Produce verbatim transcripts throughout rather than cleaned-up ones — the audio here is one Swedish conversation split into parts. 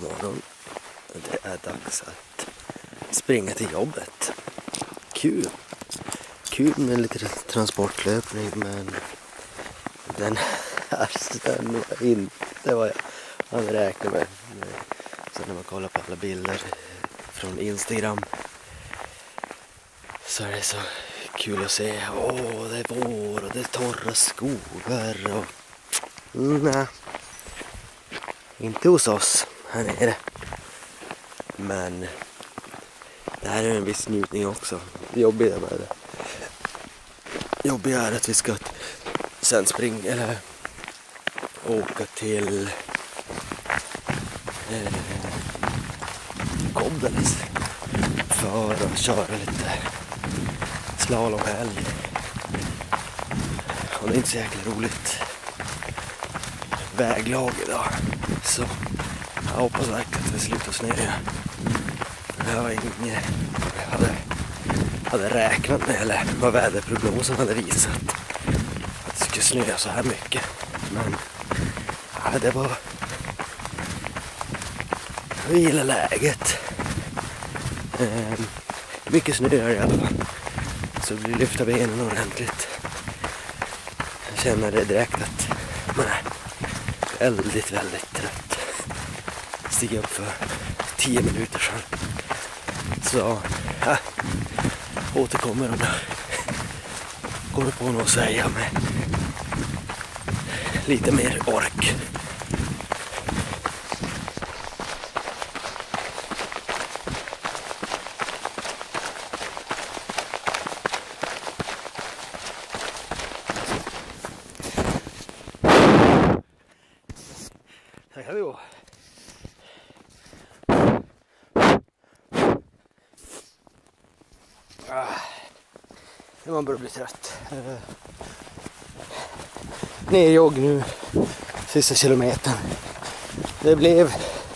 morgon. Det är dags att springa till jobbet. Kul. Kul med lite transportlöpning, men den här snön var inte vad jag hade räknat med. Så när man kollar på alla bilder från Instagram så är det så kul att se. Åh, det är vår och det är torra skogar och... Nej, inte hos oss här nere. Men det här är en viss njutning också. Det jobbiga med det. Jobbiga är att vi ska sen springa eller åka till eh, Koblenz för att köra lite slalomhelg. Och det är inte så jäkla roligt väglag idag. Så jag hoppas verkligen att det slutar snöa. Det var inget jag hade, hade räknat med, eller vad väderprognosen hade visat. Att det skulle snöa så här mycket. Men ja, det var... Jag gillar läget. Ehm, mycket snö i alla fall. Så det blir lyfta benen ordentligt. Jag känner det direkt att man är väldigt, väldigt trött. Stiga upp för tio minuter sedan. Så ja, återkommer om jag går på något att säga med lite mer ork. Här kan vi gå. Ah, man börjar bli trött. Uh, Nerjogg nu, sista kilometern. Det blev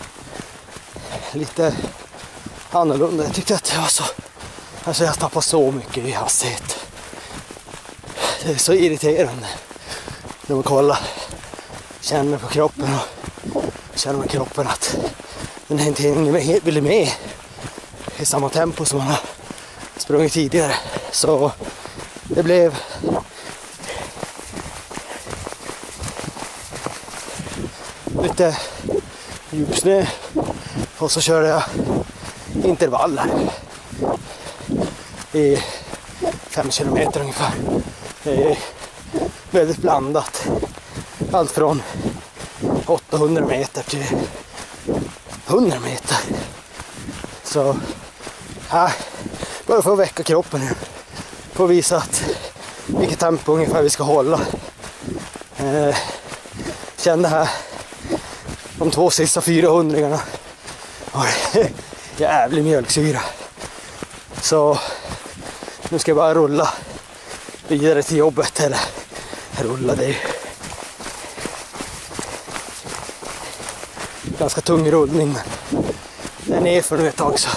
lite annorlunda. Jag tyckte att jag var så... Alltså jag tappade så mycket i hastighet. Det är så irriterande när man kollar. Känner på kroppen och känner med kroppen att den här inte hänger med, med i samma tempo som man har sprungit tidigare. Så det blev lite djupsnö och så körde jag intervaller i fem kilometer ungefär. Det är väldigt blandat. Allt från åttahundra meter till hundra meter. Så här, bara för att väcka kroppen nu. För att visa att vilket tempo ungefär vi ska hålla. Eh, kände här de två sista fyrahundringarna var det jävlig mjölksyra. Så nu ska jag bara rulla vidare till jobbet. Eller rulla, det är ganska tung rullning, men den är för nu ett tag så.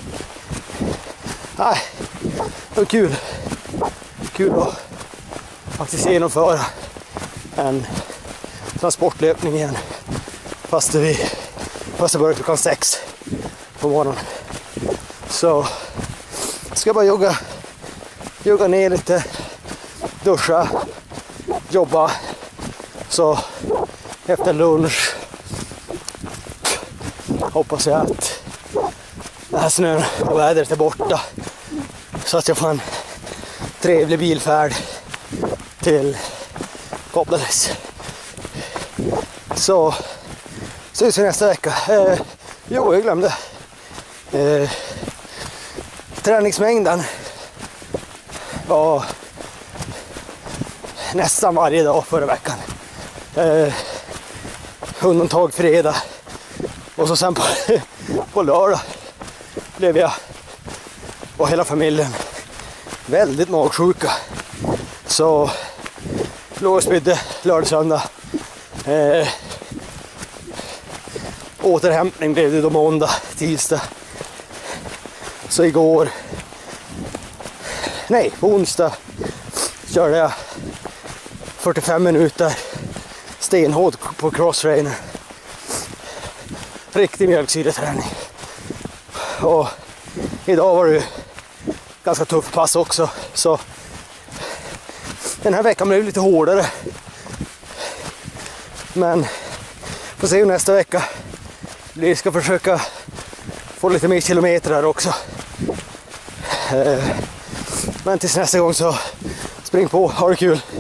Nej, det var kul. Kul att faktiskt genomföra en transportlöpning igen. Fast det, fast det börjar klockan sex på morgonen. Så ska jag bara jogga, jogga ner lite, duscha, jobba. Så efter lunch hoppas jag att det här snön och vädret är borta. Så att jag får en trevlig bilfärd till Koblenz. Så ses vi nästa vecka. Eh, jo, jag glömde. Eh, träningsmängden var nästan varje dag förra veckan. Eh, undantag fredag. Och så sen på, på lördag blev jag och hela familjen väldigt magsjuka. Så låg och spydde lördag söndag. Eh, återhämtning blev det då måndag, tisdag. Så igår, nej på onsdag körde jag fyrtiofem minuter stenhårt på crosstrainer. riktig mjölksyreträning. Och idag var det ju ganska tuff pass också, så den här veckan blev lite hårdare. Men får se hur nästa vecka vi ska försöka få lite mer kilometer här också. Men tills nästa gång så spring på, ha det kul!